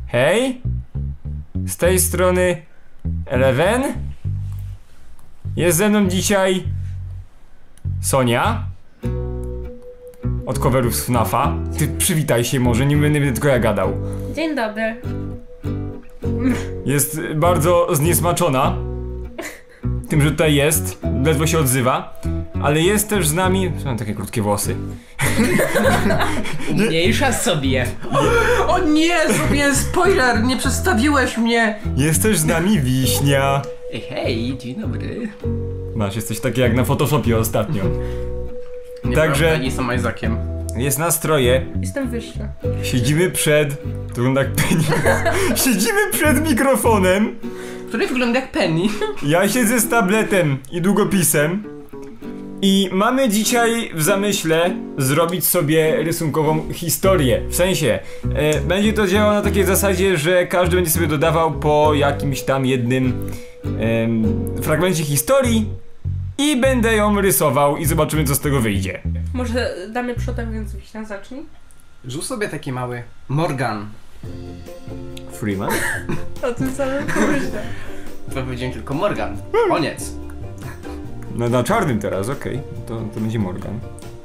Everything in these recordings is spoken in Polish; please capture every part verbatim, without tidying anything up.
Hej, z tej strony Eleven. Jest ze mną dzisiaj Sonia od coverów z FNAFa. Ty przywitaj się może, nie będę tylko ja gadał. Dzień dobry. Jest bardzo zniesmaczona tym, że tutaj jest, ledwo się odzywa. Ale jest też z nami... Mam takie krótkie włosy. Umniejsza sobie. O, o nie, zrobiłem spoiler, nie przedstawiłeś mnie. Jest też z nami Wiśnia. Ej, hej, dzień dobry. Masz, jesteś taki jak na Photoshopie ostatnio. Nieprawda, Także- nie jestem Isaaciem. Jest nastroje. Jestem wyższa. Siedzimy przed... To wygląda jak Penny. Siedzimy przed mikrofonem. Który wygląda jak Penny. Ja siedzę z tabletem i długopisem. I mamy dzisiaj w zamyśle zrobić sobie rysunkową historię. W sensie, e, będzie to działało na takiej zasadzie, że każdy będzie sobie dodawał po jakimś tam jednym e, fragmencie historii i będę ją rysował i zobaczymy, co z tego wyjdzie. Może damy przodem, więc Wiśnia zacznij. Rzuć sobie taki mały Morgan. Freeman? O tym samym pomyślę. To powiedziałem tylko Morgan. Koniec. No na czarnym teraz, okej. Okay. To, to będzie Morgan.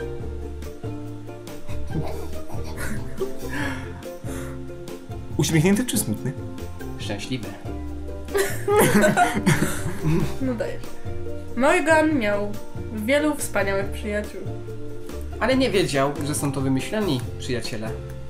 Uśmiechnięty czy smutny? Szczęśliwy. No dajesz. Morgan miał wielu wspaniałych przyjaciół. Ale nie wiedział, że są to wymyśleni przyjaciele.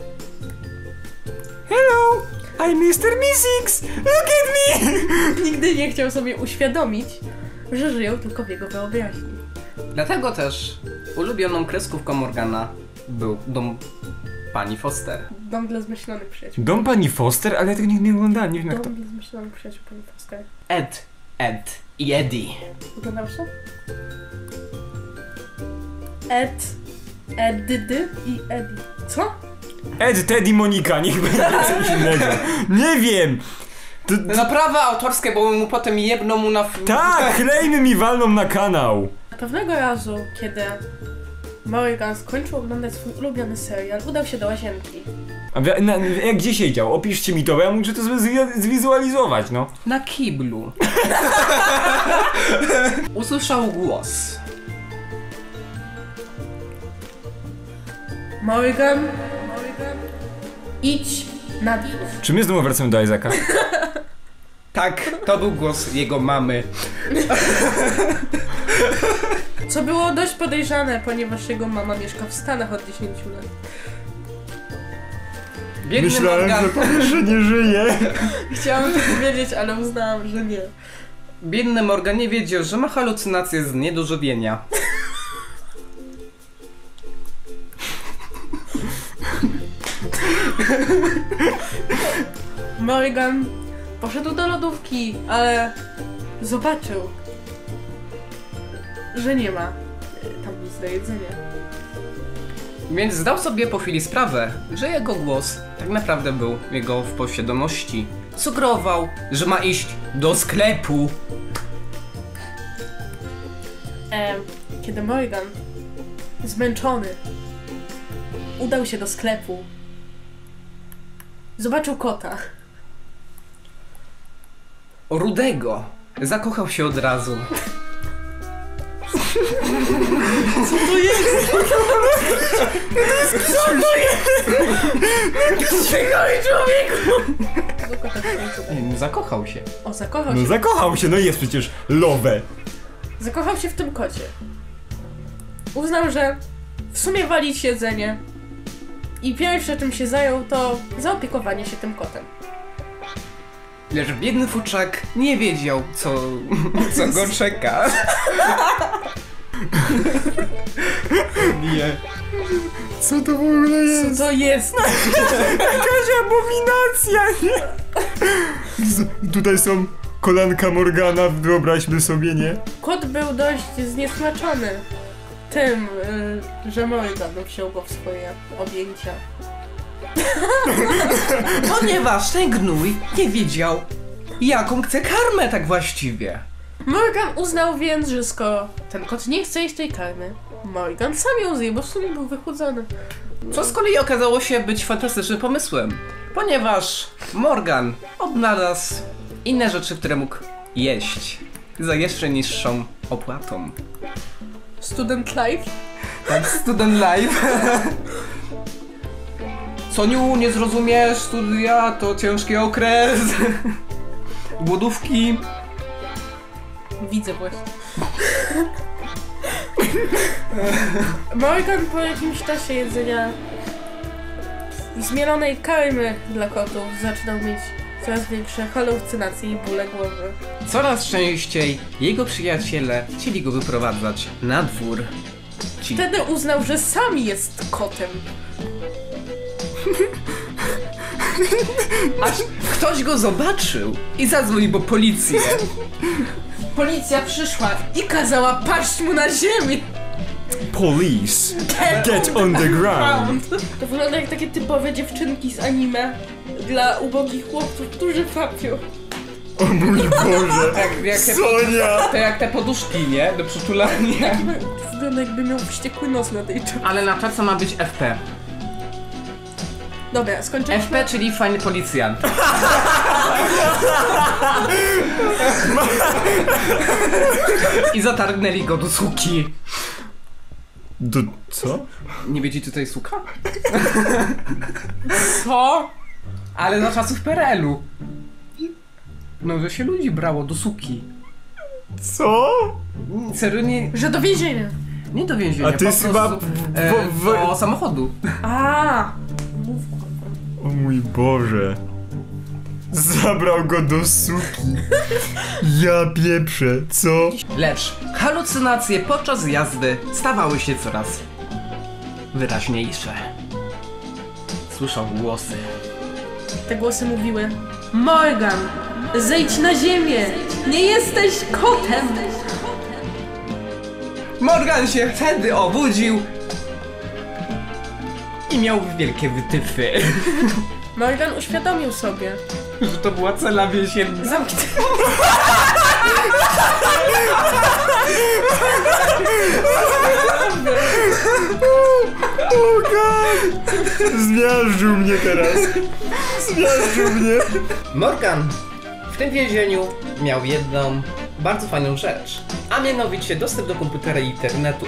Hello! I'm mister Mystics! Look at me! Nigdy nie chciał sobie uświadomić, że żyją tylko w jego wyobraźni. Dlatego też ulubioną kreskówką Morgana był dom pani Foster. Dom dla zmyślonych przyjaciół. Dom pani Foster? Ale ja tego nigdy nie oglądałem, nie wiem jak to... Dom dla zmyślonych przyjaciół pani Foster. Ed, Ed i Eddie. Oglądałeś to? Ed, Edydy i Eddie. Co? Ed, Ted i Monika, niech będzie coś innego. Nie wiem! To, to... Na prawa autorskie, bo mu potem jebną mu na... Tak, chlejmy mi walną na kanał! Pewnego razu, kiedy Morgan skończył oglądać swój ulubiony serial, udał się do łazienki. A wi- na, jak gdzie siedział? Opiszcie mi to, bo ja muszę to sobie zwi- zwizualizować, no. Na kiblu. Usłyszał głos. Morgan, Morgan, idź na dwór. Czy my znowu wracamy do Isaaca? Tak, to był głos jego mamy. Co było dość podejrzane, ponieważ jego mama mieszka w Stanach od dziesięciu lat. Biedny Myślałem, Morgan, że powiesz, że nie żyje. Chciałam to powiedzieć, ale uznałam, że nie. biedny Morgan nie wiedział, że ma halucynacje z niedożywienia. Morgan poszedł do lodówki, ale zobaczył, że nie ma tam nic do jedzenia. Więc zdał sobie po chwili sprawę, że jego głos tak naprawdę był jego w poświadomości. Sugerował, że ma iść do sklepu. E, kiedy Morgan, zmęczony, udał się do sklepu, zobaczył kota. Rudego. Zakochał się od razu. Co to jest? Co to jest? Czekaj, człowieku! Tego kota w końcu. Nie, zakochał się. O, zakochał No się. zakochał się, no jest przecież love. Zakochał się w tym kocie. Uznał, że w sumie walić jedzenie. I pierwsze czym się zajął, to zaopiekowanie się tym kotem. Lecz biedny futrzak nie wiedział, co, co go czeka. Nie. Co to w ogóle jest? Co to jest? Jakaś abominacja, nie? Z- tutaj są kolanka Morgana, wyobraźmy sobie, nie? Kot był dość zniesmaczony tym, y, że Morgan wziął go w swoje objęcia. Ponieważ ten gnój nie wiedział, jaką chce karmę tak właściwie. Morgan uznał więc, że skoro ten kot nie chce jeść tej karmy, Morgan sam ją zje, bo w sumie był wychudzony. Co z kolei okazało się być fantastycznym pomysłem. Ponieważ Morgan odnalazł inne rzeczy, które mógł jeść za jeszcze niższą opłatą. Student life? Tak, student life. Soniu, nie zrozumiesz, studia to ciężki okres. Głodówki. Widzę właśnie. Morgan po jakimś czasie jedzenia zmielonej karmy dla kotów zaczynał mieć coraz większe halucynacje i bóle głowy. Coraz częściej jego przyjaciele chcieli go wyprowadzać na dwór. Ci... Wtedy uznał, że sam jest kotem. Aż ktoś go zobaczył i zadzwonił po policję. Policja przyszła i kazała paść mu na ziemię. Police, get on the ground. To wygląda jak takie typowe dziewczynki z anime dla ubogich chłopców, którzy fapią. O mój Boże, Jak, jak te, Sonia! to jak te poduszki, nie? Do przytulania. To wygląda jakby miał wściekły nos na tej czapce. Ale na czapce ma być F P. Dobra, skończyliśmy. F P, czyli fajny policjant. I zatargnęli go do suki. Do co? Nie wiecie, co to jest suka? Co? Ale za czasów P R L u. No, że się ludzi brało do suki. Co? Serio, nie, Że do więzienia. nie do więzienia. A to po jest prostu, chyba e, w- w- do samochodu. A. O mój Boże. Zabrał go do suki. Ja pieprzę, co? Lecz halucynacje podczas jazdy stawały się coraz wyraźniejsze. Słyszał głosy. Te głosy mówiły: Morgan, zejdź na ziemię! Nie jesteś kotem! Morgan się wtedy obudził i miał wielkie wytyfy, Morgan uświadomił sobie. że to była cela więzienna. Zamknij. Oh God! Zmiażdżył mnie teraz. Zmiażdżył mnie. Morgan w tym więzieniu miał jedną bardzo fajną rzecz, a mianowicie dostęp do komputera i internetu.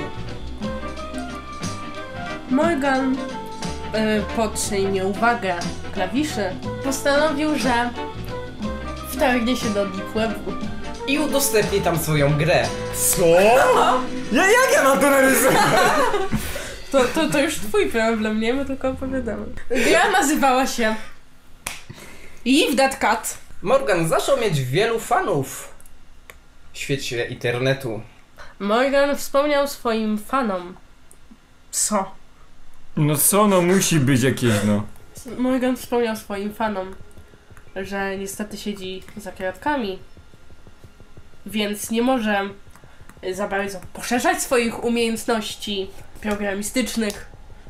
Morgan, y, podtrzymie uwagę klawiszy, postanowił, że wtargnie się do Deep Webu. I udostępni tam swoją grę. Co? Ja, jak ja mam to narysować? To, to, to już twój problem, nie? My tylko opowiadamy. Gra nazywała się Leave That Cat. Morgan zaczął mieć wielu fanów w świecie internetu. Morgan wspomniał swoim fanom. Co? No co, no musi być jakieś, no. Morgan wspomniał swoim fanom, że niestety siedzi za kratkami, więc nie może za bardzo poszerzać swoich umiejętności programistycznych.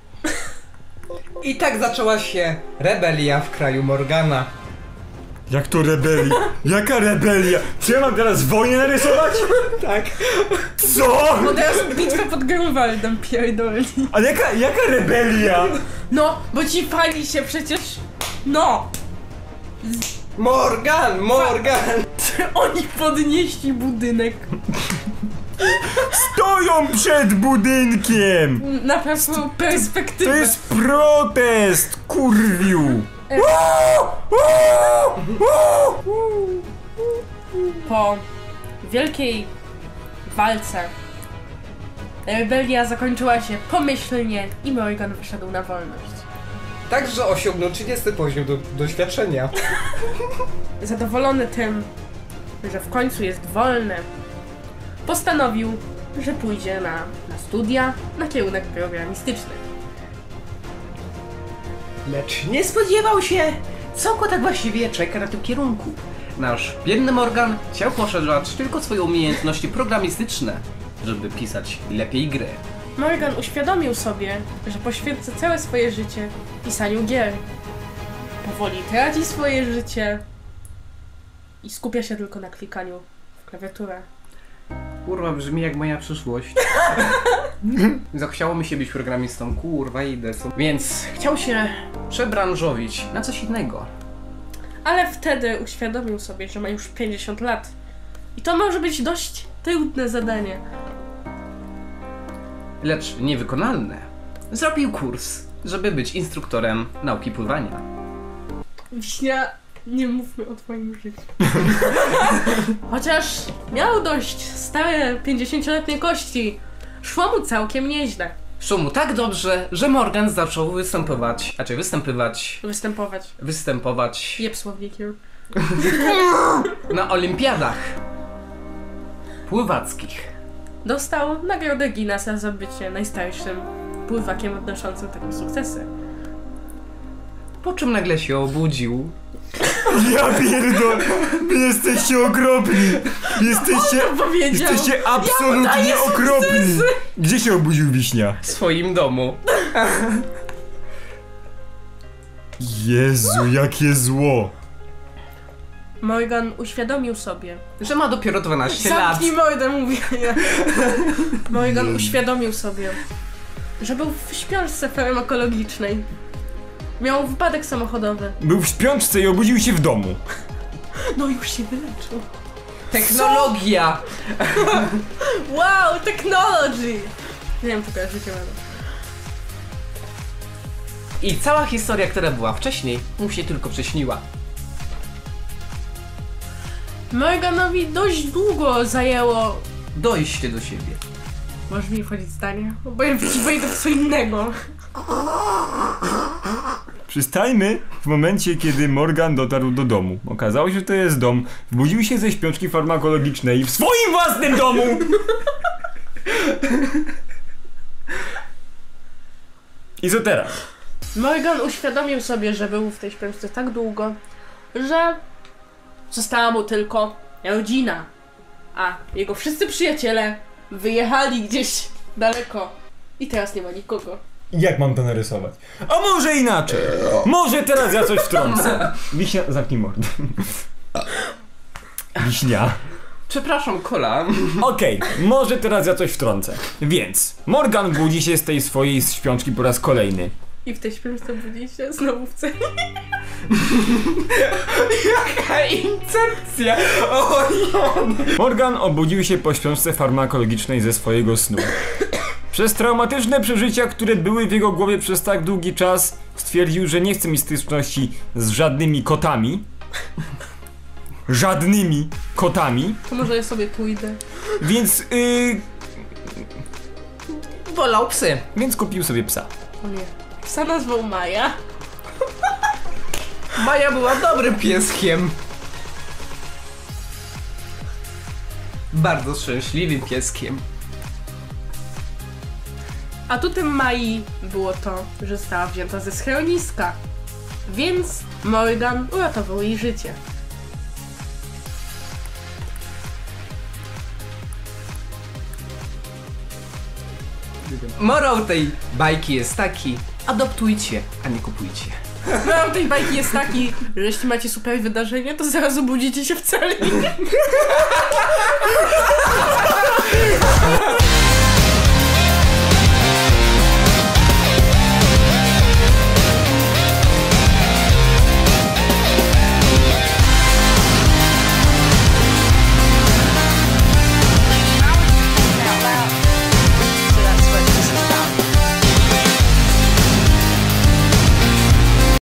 I tak zaczęła się rebelia w kraju Morgana. Jak to rebelia? Jaka rebelia? Czy ja mam teraz wojnę narysować? Tak. Co? No teraz bitwę pod Grunwaldem pierdoli. Ale jaka, jaka rebelia? No, bo ci fani się przecież... No! Morgan! Morgan! Oni podnieśli budynek. Stoją przed budynkiem! Na pewno perspektywę. To jest protest, kurwiu! Po wielkiej walce rebelia zakończyła się pomyślnie i Morgan wyszedł na wolność. Także osiągnął trzydziesty poziom do, doświadczenia. Zadowolony tym, że w końcu jest wolny, postanowił, że pójdzie na, na studia na kierunek programistyczny. Lecz nie spodziewał się, co go tak właściwie czeka na tym kierunku. Nasz biedny Morgan chciał poszerzać tylko swoje umiejętności programistyczne, żeby pisać lepiej gry. Morgan uświadomił sobie, że poświęca całe swoje życie pisaniu gier. Powoli traci swoje życie i skupia się tylko na klikaniu w klawiaturę. Kurwa, brzmi jak moja przyszłość. Zachciało mi się być programistą, kurwa idę. Co? Więc chciał się przebranżowić na coś innego. Ale wtedy uświadomił sobie, że ma już pięćdziesiąt lat. I to może być dość trudne zadanie. Lecz niewykonalne. Zrobił kurs, żeby być instruktorem nauki pływania. Wiśnia, nie mówmy o twoim życiu. Chociaż miał dość stare, pięćdziesięcioletnie kości. Szło mu całkiem nieźle. Szło mu tak dobrze, że Morgan zaczął występować, a czy występywać, Występować. występować Jeb słownikiem. na olimpiadach pływackich. Dostał nagrodę Guinnessa za bycie najstarszym pływakiem odnoszącym takie sukcesy. Po czym nagle się obudził. Ja pierdolę! Wy jesteście okropni! Jesteście... On to powiedział! Jesteście absolutnie Ja okropni! Gdzie się obudził Wiśnia? W swoim domu. Jezu, jakie zło! Morgan uświadomił sobie. Że ma dopiero dwanaście lat. Zamknij mordę, mówię ja. Morgan uświadomił sobie, że był w śpiączce farmakologicznej. Miał wypadek samochodowy. Był w śpiączce i obudził się w domu. No już się wyleczył. Technologia! Wow, technology! Nie wiem, czy kojarzycie mamy. I cała historia, która była wcześniej, mu się tylko przyśniła. Morganowi dość długo zajęło... Dojście do siebie. Możesz mi wchodzić zdanie? Bo ja wejdę w co innego. Przystajmy w momencie, kiedy Morgan dotarł do domu. Okazało się, że to jest dom. Wbudził się ze śpiączki farmakologicznej w swoim własnym domu! I co teraz? Morgan uświadomił sobie, że był w tej śpiączce tak długo, że została mu tylko rodzina, a jego wszyscy przyjaciele wyjechali gdzieś daleko i teraz nie ma nikogo. Jak mam to narysować? A może inaczej? Może teraz ja coś wtrącę. Wiśnia, zamknij mordę. Wiśnia. Przepraszam, kola. Okej, okay, może teraz ja coś wtrącę. Więc Morgan budzi się z tej swojej śpiączki po raz kolejny. I w tej śpiączce budzi się znowu w celi. Jaka incepcja! O nie. Morgan obudził się po śpiączce farmakologicznej ze swojego snu. Przez traumatyczne przeżycia, które były w jego głowie przez tak długi czas, stwierdził, że nie chce mieć styczności z żadnymi kotami. Żadnymi kotami. To może ja sobie pójdę. Więc, yy... Wolał psy. Więc kupił sobie psa. O nie. Psa nazwał Maja. Maja była dobrym pieskiem. Bardzo szczęśliwym pieskiem. Atutem Mai było to, że została wzięta ze schroniska. Więc Morgan uratował jej życie. Morał tej bajki jest taki: adoptujcie, a nie kupujcie. Morał tej bajki jest taki, że jeśli macie super wydarzenie, to zaraz obudzicie się w celi.